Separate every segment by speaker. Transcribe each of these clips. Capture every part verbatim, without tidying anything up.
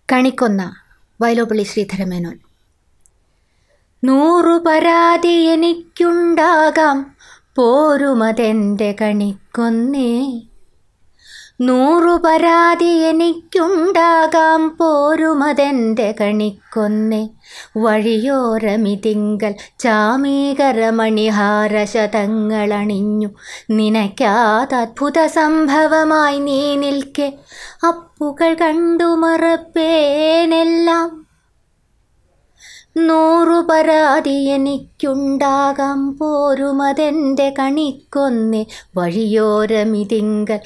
Speaker 1: കണിക്കൊന്ന വയലോപ്പള്ളി ശ്രീധരമേനോൻ. നൂറു പരാതി എനിക്കുണ്ടാകാം പോരുമതെൻ്റെ കണിക്കൊന്നേ, നൂറു പരാതി എനിക്കുണ്ടാകാം പോരുമതെൻ്റെ കണിക്കൊന്നേ, വഴിയോരമിതിങ്കൽ ചാമീകരമണിഹാരശതങ്ങളണിഞ്ഞു നിനയ്ക്കാതദ്ഭുത സംഭവമായി നീ നിൽക്കെ, അപ്പുകൾ കണ്ടു മറപ്പേനെല്ലാം. നൂറു പരാതി എനിക്കുണ്ടാകാം പോരുമതെൻ്റെ കണിക്കൊന്നേ, വഴിയോരമിതിങ്കൽ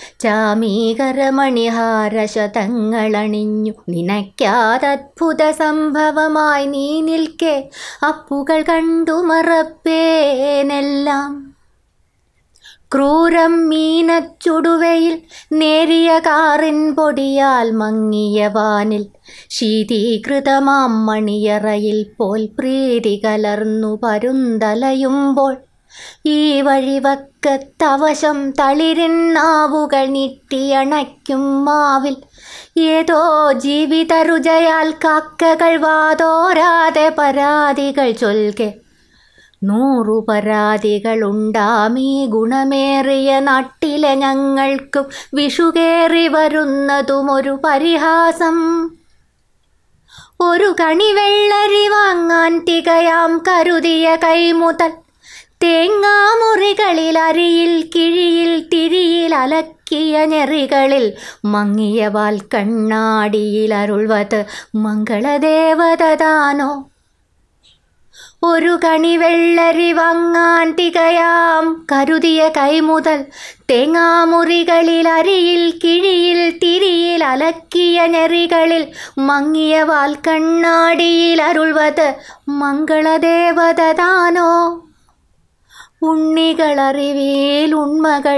Speaker 1: ചാമീകരമണിഹാരശതങ്ങളണിഞ്ഞു നിനയ്ക്കാതദ്ഭുത സംഭവമായി നീ നിൽക്കെ, അപ്പുകൾ കണ്ടു മറപ്പേനെല്ലാം. ക്രൂരം മീനച്ചുടുവയിൽ നേരിയ കാറിൻ പൊടിയാൽ മങ്ങിയ വാനിൽ, ശീതീകൃതമാം മണിയറയിൽ പോൽ പ്രീതി കലർന്നു പരുന്തലയുമ്പോൾ, ഈ വഴിവക്കത്തവശം തളിരിൻ നാവുകൾ നീട്ടിയണയ്ക്കും മാവിൽ, ഏതോ ജീവിതരുചയാൽ കാക്കകൾ വാതോരാതെ പരാതികൾ ചൊൽകെ. നൂറു പരാതികളുണ്ടാമീ ഗുണമേറിയ നാട്ടിലെ ഞങ്ങൾക്കും വിഷുകേറി വരുന്നതുമൊരു പരിഹാസം. ഒരു കണിവെള്ളരി വാങ്ങാൻ തികയാം കരുതിയ കൈമുതൽ, തേങ്ങാമുറികളിൽ അരിയിൽ കിഴിയിൽ തിരിയിൽ അലക്കിയ ഞെറികളിൽ മങ്ങിയ വാൽ കണ്ണാടിയിൽ അരുൾവത് മംഗളദേവതതാനോ. ഒരു കണിവെള്ളരി വാങ്ങാൻ തികയാം കരുതിയ കൈമുതൽ, തേങ്ങാമുറികളിൽ അരിയിൽ കിഴിയിൽ തിരിയിൽ അലക്കിയ ഞെറികളിൽ മങ്ങിയ വാൽ കണ്ണാടിയിൽ അരുൾവത് മംഗളദേവതതാനോ. ഉണ്ണികളറിവേൽ ഉണ്മകൾ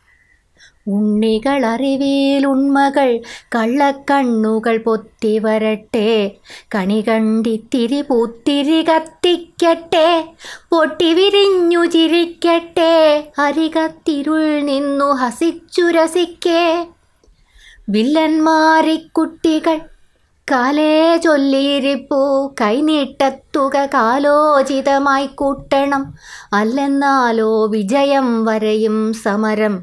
Speaker 1: ഉണ്ണികളറിവേൽ ഉണ്മകൾ കള്ളക്കണ്ണുകൾ പൊത്തി വരട്ടെ, കണി കണ്ടിത്തിരി പൂത്തിരി കത്തിക്കട്ടെ, പൊട്ടി വിരിഞ്ഞു ചിരിക്കട്ടെ, അരികത്തിരുൾ നിന്നു ഹസിച്ചു രസിക്കേ. വില്ലന്മാരിക്കുട്ടികൾ കാലേ ചൊല്ലിയിരിപ്പൂ, കൈനീട്ടത്തുക കാലോചിതമായി കൂട്ടണം, അല്ലെന്നാലോ വിജയം വരെയും സമരം.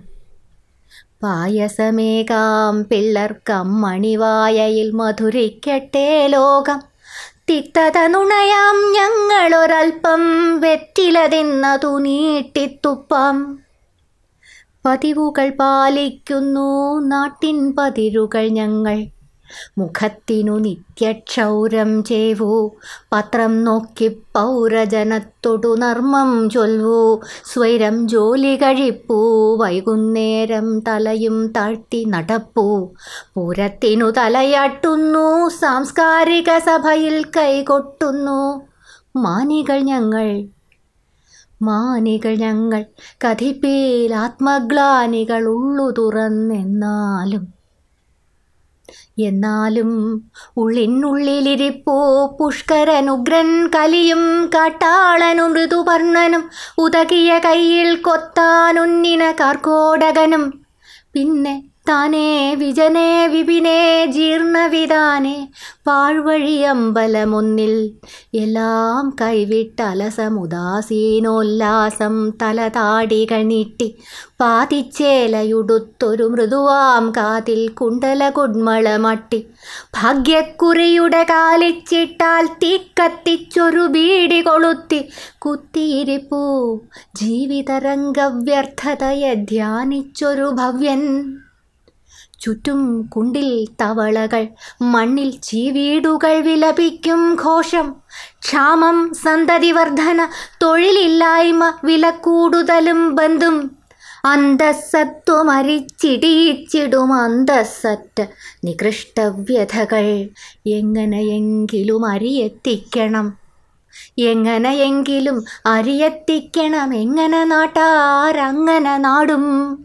Speaker 1: പായസമേകാം പിള്ളർക്കമ്മണിവായയിൽ മധുരിക്കട്ടെ ലോകം, തിക്തത നുണയാം ഞങ്ങളൊരൽപ്പം വെറ്റില തിന്നതു നീട്ടിത്തുപ്പാം. പതിവുകൾ പാലിക്കുന്നു നാട്ടിൻ പതിരുകൾ ഞങ്ങൾ, മുഖത്തിനു നിത്യക്ഷൗരം ചെയ്വൂ, പത്രം നോക്കി പൗരജനത്തോടു നർമ്മം ചൊൽവൂ, സ്വൈരം ജോലി കഴിപ്പൂ, വൈകുന്നേരം തലയും താഴ്ത്തി നടപ്പൂ, പൂരത്തിനു തലയാട്ടുന്നു, സാംസ്കാരിക സഭയിൽ കൈകൊട്ടുന്നു. മാനികൾ ഞങ്ങൾ മാനികൾ ഞങ്ങൾ കഥിപ്പേൽ ആത്മഗ്ലാനികൾ ഉള്ളു തുറന്നെന്നാലും എന്നാലും ഉള്ളിനുള്ളിലിരിപ്പൂ പുഷ്കരനുഗ്രൻ കലിയും കാട്ടാളനു മൃദുപർണനും, ഉതകിയ കയ്യിൽ കൊത്താനുന്നിന കാർക്കോടകനും, പിന്നെ താനേ വിജനേ വിപിനേ ജീർണവിതാനേ പാഴ്വഴിയമ്പലമൊന്നിൽ, എല്ലാം കൈവിട്ടലസമുദാസീനോല്ലാസം തലതാടികൾ നീട്ടി, പാതിച്ചേലയുടുത്തൊരു മൃദുവാം കാതിൽ കുണ്ടല കുഡ്മളമട്ടി, ഭാഗ്യക്കുറിയുടെ കാലിച്ചിട്ടാൽ തീക്കത്തിച്ചൊരു ബീഡി കൊളുത്തി കുത്തിയിരിപ്പൂ, ജീവിതരംഗവ്യർത്ഥതയെ ധ്യാനിച്ചൊരു ഭവ്യൻ. ചുറ്റും കുണ്ടിൽ തവളകൾ, മണ്ണിൽ ചീവീടുകൾ വിലപിക്കും ഘോഷം, ക്ഷാമം സന്തതിവർദ്ധന തൊഴിലില്ലായ്മ വിലക്കൂടുതലും ബന്ധും, അന്തസ്സത്വമരിച്ചിടിയിച്ചിടും അന്തസ്സറ്റ നികൃഷ്ടവ്യഥകൾ. എങ്ങനെയെങ്കിലും അരിയെത്തിക്കണം എങ്ങനെയെങ്കിലും അരിയെത്തിക്കണം എങ്ങനെ നാട്ടാരങ്ങനെ നാടും.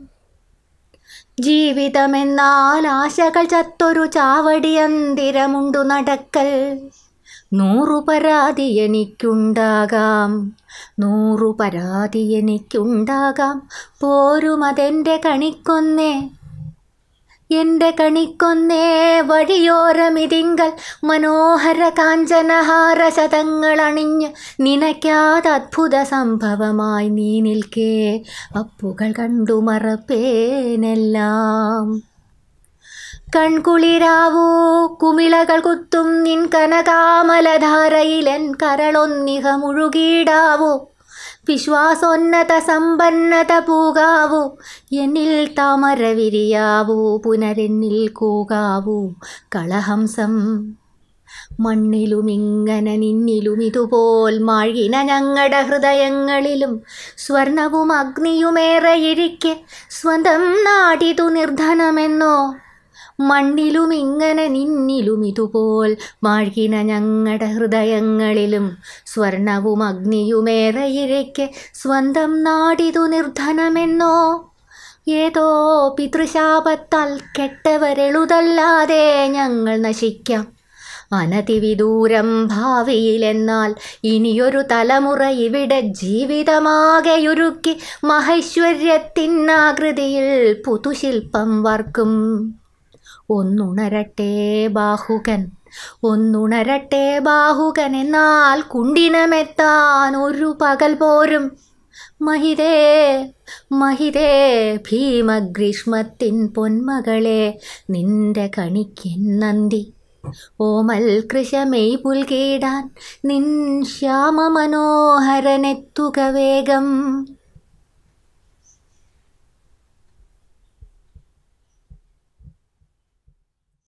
Speaker 1: ജീവിതമെന്നാൽ ആശകൾ ചത്തൊരു ചാവടിയന്തിരമുണ്ടു നടക്കൽ. നൂറു പരാതി എനിക്കുണ്ടാകാം നൂറു പരാതി എനിക്കുണ്ടാകാം പോരുമതെൻ്റെ കണിക്കൊന്നേ. എൻ്റെ കണിക്കൊന്നേ വഴിയോരമിതിങ്കൽ മനോഹര കാഞ്ചനഹാര ശതങ്ങളണിഞ്ഞ് നിനയ്ക്കാതെ അത്ഭുത സംഭവമായി നീ നിൽക്കേ അപ്പുകൾ കണ്ടു മറപ്പേനെല്ലാം. കൺകുളിരാവൂ കുമിളകൾ കുത്തും നിൻ കനകാമലധാരയിലെൻ കരളൊന്നിഹ മുഴുകിയിടാവൂ. വിശ്വാസോന്നത സമ്പന്നത പൂകാവൂ എന്നിൽ താമര വിരിയാവൂ. പുനരെന്നിൽ കൂകാവൂ കളഹംസം. മണ്ണിലുമിങ്ങനെ നിന്നിലും ഇതുപോൽ മാഴ്കിന ഞങ്ങളുടെ ഹൃദയങ്ങളിലും സ്വർണവും അഗ്നിയുമേറെയിരിക്കെ സ്വന്തം നാടിതു നിർധനമെന്നോ. മണ്ണിലുമിങ്ങനെ നിന്നിലും ഇതുപോൽ മാഴ്കിന ഞങ്ങളുടെ ഹൃദയങ്ങളിലും സ്വർണവും അഗ്നിയുമേറെയിരിക്കെ സ്വന്തം നാടിതു നിർധനമെന്നോ. ഏതോ പിതൃശാപത്താൽ കെട്ടവരെളുതല്ലാതെ ഞങ്ങൾ നശിക്കാം അനതിവിദൂരം ഭാവിയിലെന്നാൽ. ഇനിയൊരു തലമുറ ഇവിടെ ജീവിതമാകെയുരുക്കി മഹൈശ്വര്യത്തിനാകൃതിയിൽ പുതുശില്പം വാർക്കും. ഒന്നുണരട്ടെ ബാഹുകൻ ഒന്നുണരട്ടെ ബാഹുകൻ എന്നാൽ കുണ്ടിനമെത്താൻ ഒരു പകൽ പോരും. മഹിതേ മഹിതേ ഭീമഗ്രീഷ്മത്തിൻ പൊന്മകളെ നിന്റെ കണിക്കെന്നന്തി. ഓമൽ കൃശമെയ് പുൽകീടാൻ നിൻ ശ്യാമ മനോഹരനെത്തുക വേഗം.